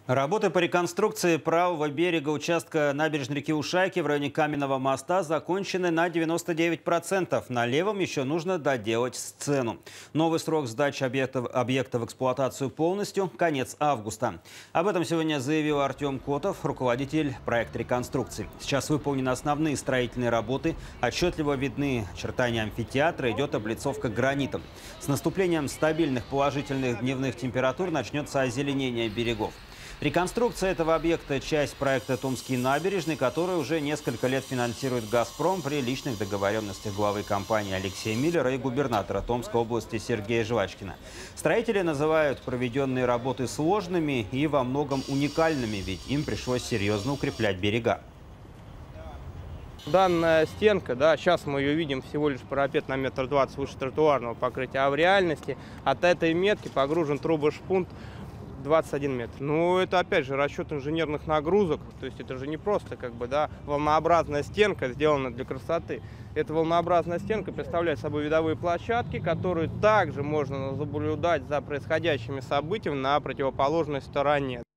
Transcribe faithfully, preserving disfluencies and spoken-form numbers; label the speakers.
Speaker 1: Работы по реконструкции правого берега участка набережной реки Ушайки в районе Каменного моста закончены на девяносто девять процентов. На левом еще нужно доделать сцену. Новый срок сдачи объекта, объекта в эксплуатацию полностью – конец августа. Об этом сегодня заявил Артем Котов, руководитель проекта реконструкции. Сейчас выполнены основные строительные работы. Отчетливо видны очертания амфитеатра, идет облицовка гранитом. С наступлением стабильных положительных дневных температур начнется озеленение берегов. Реконструкция этого объекта – часть проекта «Томские набережные», который уже несколько лет финансирует «Газпром» при личных договоренностях главы компании Алексея Миллера и губернатора Томской области Сергея Жвачкина. Строители называют проведенные работы сложными и во многом уникальными, ведь им пришлось серьезно укреплять берега.
Speaker 2: Данная стенка, да, сейчас мы ее видим всего лишь парапет на метр двадцать выше тротуарного покрытия, а в реальности от этой метки погружен трубошпунт двадцать один метр. Ну, это опять же расчет инженерных нагрузок, то есть это же не просто как бы, да, волнообразная стенка, сделана для красоты. Эта волнообразная стенка представляет собой видовые площадки, которые также можно наблюдать за происходящими событиями на противоположной стороне.